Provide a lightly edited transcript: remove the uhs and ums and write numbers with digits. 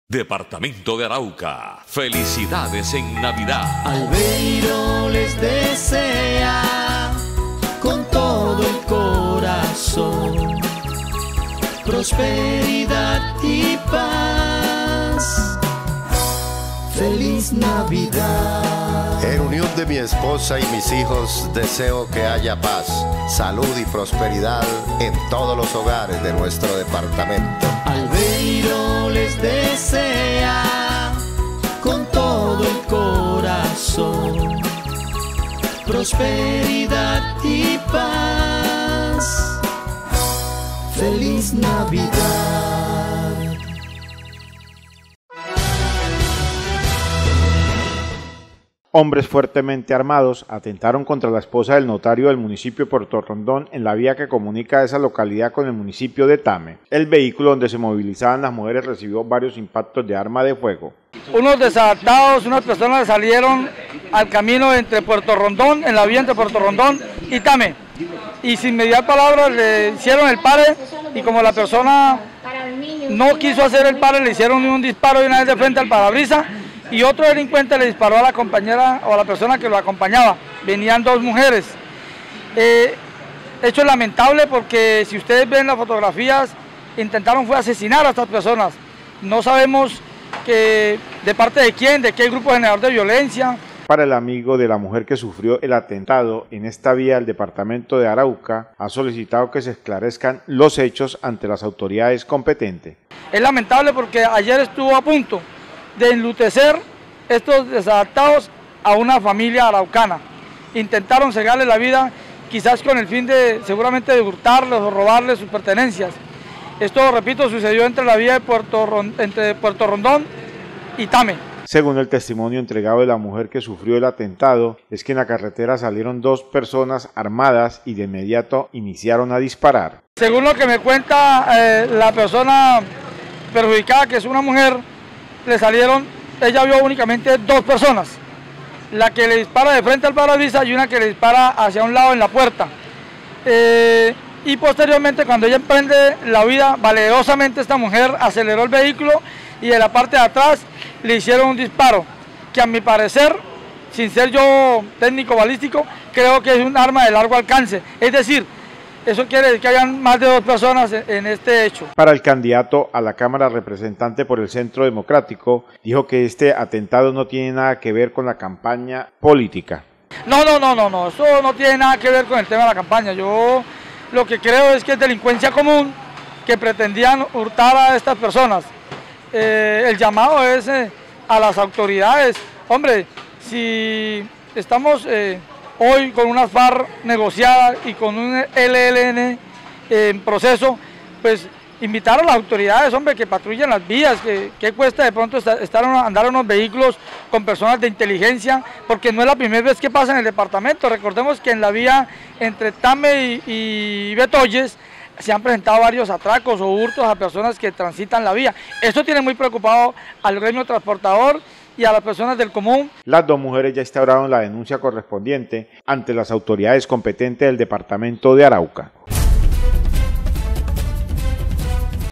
Departamento de Arauca, felicidades en Navidad. Albeiro les desea con todo el corazón prosperidad y paz. Feliz Navidad. En unión de mi esposa y mis hijos deseo que haya paz, salud y prosperidad en todos los hogares de nuestro departamento. Albeiro les desea con todo el corazón prosperidad y paz. Feliz Navidad. Hombres fuertemente armados atentaron contra la esposa del notario del municipio de Puerto Rondón en la vía que comunica esa localidad con el municipio de Tame. El vehículo donde se movilizaban las mujeres recibió varios impactos de arma de fuego. Unos desadaptados, unas personas salieron al camino entre Puerto Rondón, en la vía entre Puerto Rondón y Tame, y sin mediar palabras le hicieron el pare, y como la persona no quiso hacer el pare, le hicieron un disparo de una vez de frente al parabrisas, y otro delincuente le disparó a la compañera o a la persona que lo acompañaba. Venían dos mujeres. Hecho lamentable porque si ustedes ven las fotografías, intentaron fue asesinar a estas personas. No sabemos de parte de quién, de qué grupo generador de violencia. Para el amigo de la mujer que sufrió el atentado en esta vía del departamento de Arauca, ha solicitado que se esclarezcan los hechos ante las autoridades competentes. Es lamentable porque ayer estuvo a punto de enlutecer estos desadaptados a una familia araucana. Intentaron cegarle la vida, quizás con el fin de, seguramente, de hurtarles o robarles sus pertenencias. Esto, repito, sucedió entre la vía de entre Puerto Rondón y Tame. Según el testimonio entregado de la mujer que sufrió el atentado, es que en la carretera salieron dos personas armadas y de inmediato iniciaron a disparar. Según lo que me cuenta la persona perjudicada, que es una mujer, le salieron, ella vio únicamente dos personas, la que le dispara de frente al parabrisas y una que le dispara hacia un lado en la puerta. Y posteriormente, cuando ella emprende la huida, valerosamente esta mujer aceleró el vehículo y de la parte de atrás le hicieron un disparo, que a mi parecer, sin ser yo técnico balístico, creo que es un arma de largo alcance. Es decir, eso quiere decir que hayan más de dos personas en este hecho. Para el candidato a la Cámara Representante por el Centro Democrático, dijo que este atentado no tiene nada que ver con la campaña política. No, eso no tiene nada que ver con el tema de la campaña. Yo lo que creo es que es delincuencia común que pretendían hurtar a estas personas. El llamado es a las autoridades. Hombre, si estamos hoy con una FARC negociada y con un ELN en proceso, pues invitar a las autoridades, hombre, que patrullen las vías, que cuesta de pronto andar en unos vehículos con personas de inteligencia, porque no es la primera vez que pasa en el departamento. Recordemos que en la vía entre Tame y Betoyes se han presentado varios atracos o hurtos a personas que transitan la vía. Esto tiene muy preocupado al gremio transportador y a las personas del común. Las dos mujeres ya instauraron la denuncia correspondiente ante las autoridades competentes del departamento de Arauca.